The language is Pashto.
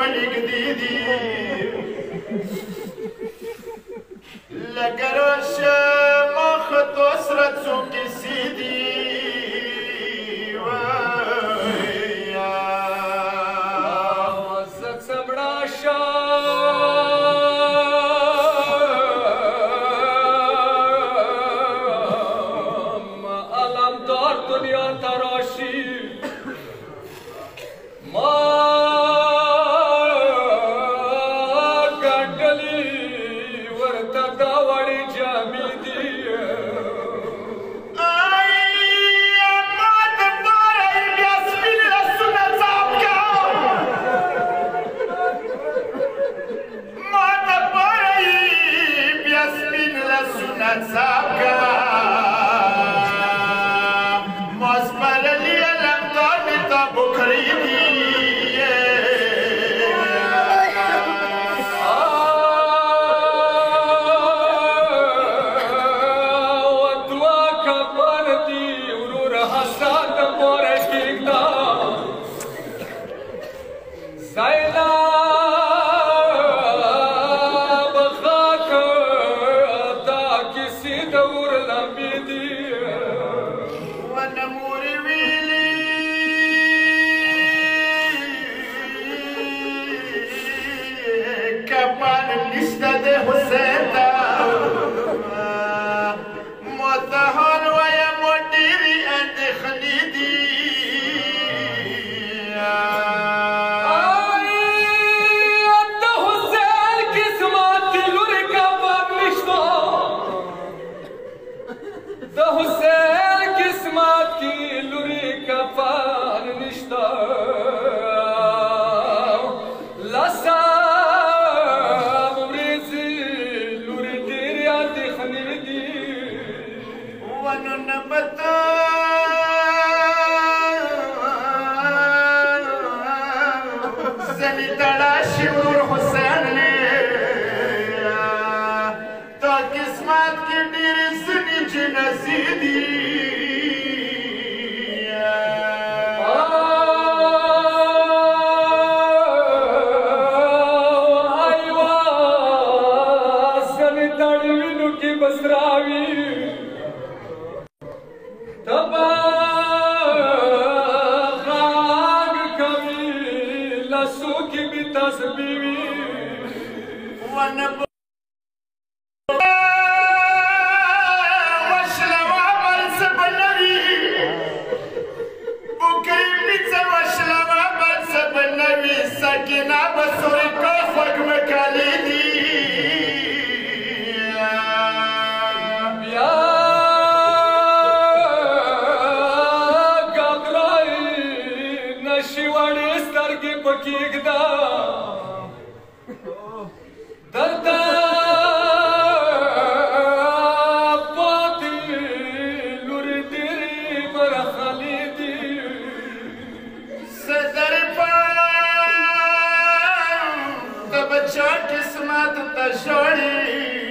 ملګری دي لکه راشه مخ تو سره څو کیسې دي زه څه مړه شم علمدار دنیا ته راشي ما ګنډلي ورته دا وړې جامې دي ما د پاره یې بیا سپین لاسونه صاف کړه ما د پاره یې بیا سپین لاسونه صاف کړه Kismat ta shori